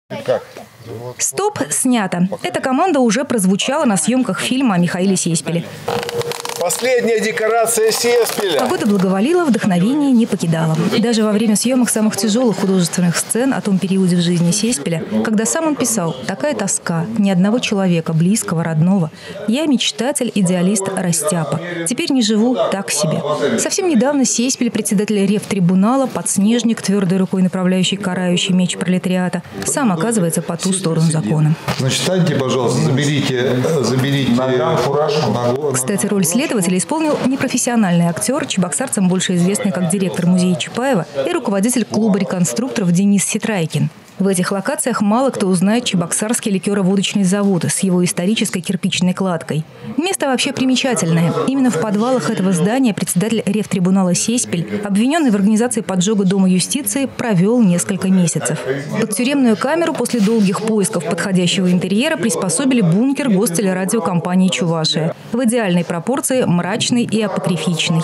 Как? Стоп, снято. Эта команда уже прозвучала на съемках фильма о Михаиле Сеспеле. Последняя декорация Сеспеля. Погода благоволила, вдохновение не покидало. Даже во время съемок самых тяжелых художественных сцен о том периоде в жизни Сеспеля, когда сам он писал: «Такая тоска, ни одного человека, близкого, родного. Я мечтатель, идеалист, растяпа. Теперь не живу, так себе». Совсем недавно Сеспель, председатель Ревтрибунала, подснежник, твердой рукой направляющий карающий меч пролетариата, сам оказывается по ту сторону закона. Значит, встаньте, пожалуйста, заберите фуражку. Кстати, роль следователя исполнил непрофессиональный актер, чебоксарцам больше известный как директор музея Чапаева и руководитель клуба реконструкторов Денис Ситрайкин. В этих локациях мало кто узнает чебоксарский ликероводочный завод с его исторической кирпичной кладкой. Место вообще примечательное. Именно в подвалах этого здания председатель Ревтрибунала Сеспель, обвиненный в организации поджога Дома юстиции, провел несколько месяцев. Под тюремную камеру после долгих поисков подходящего интерьера приспособили бункер гостелерадиокомпании «Чувашия». В идеальной пропорции мрачный и апокрифичный.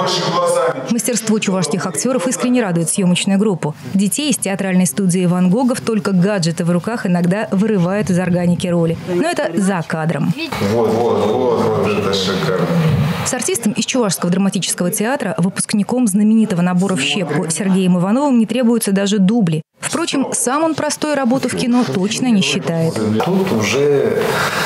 Мастерство чувашских актеров искренне радует съемочную группу. Детей из театральной студии Ван Гогов только гаджеты в руках иногда вырывают из органики роли. Но это за кадром. Вот, это шикарно. С артистом из Чувашского драматического театра, выпускником знаменитого набора в щепку Сергеем Ивановым, не требуются даже дубли. Впрочем, сам он простую работу в кино точно не считает. Тут уже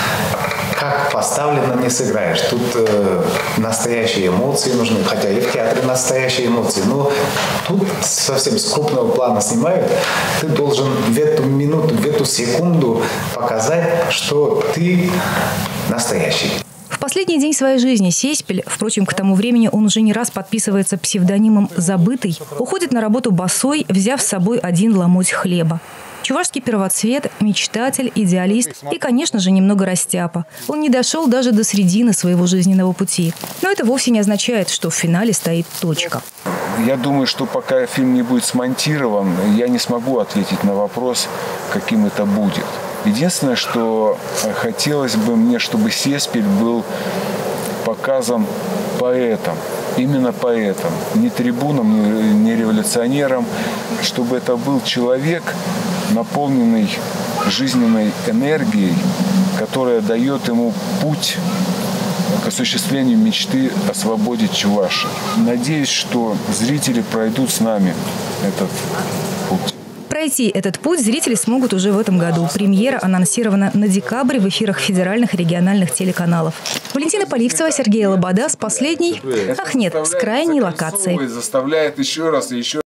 как поставлено, не сыграешь. Тут настоящие эмоции нужны, хотя и в театре настоящие эмоции. Но тут совсем с крупного плана снимают. Ты должен в эту минуту, в эту секунду показать, что ты настоящий. В последний день своей жизни Сеспель, впрочем, к тому времени он уже не раз подписывается псевдонимом «Забытый», уходит на работу босой, взяв с собой один ломоть хлеба. Чувашский первоцвет, мечтатель, идеалист и, конечно же, немного растяпа. Он не дошел даже до середины своего жизненного пути. Но это вовсе не означает, что в финале стоит точка. Я думаю, что пока фильм не будет смонтирован, я не смогу ответить на вопрос, каким это будет. Единственное, что хотелось бы мне, чтобы Сеспель был показан поэтом. Именно поэтом. Не трибуном, не революционером. Чтобы это был человек, наполненный жизненной энергией, которая дает ему путь к осуществлению мечты о свободе Чувашии. Надеюсь, что зрители пройдут с нами этот путь. Пройти этот путь зрители смогут уже в этом году. Премьера анонсирована на декабрь в эфирах федеральных и региональных телеканалов. Валентина Поливцева, Сергей Лобода с последней, с крайней локацией. Заставляет еще раз и еще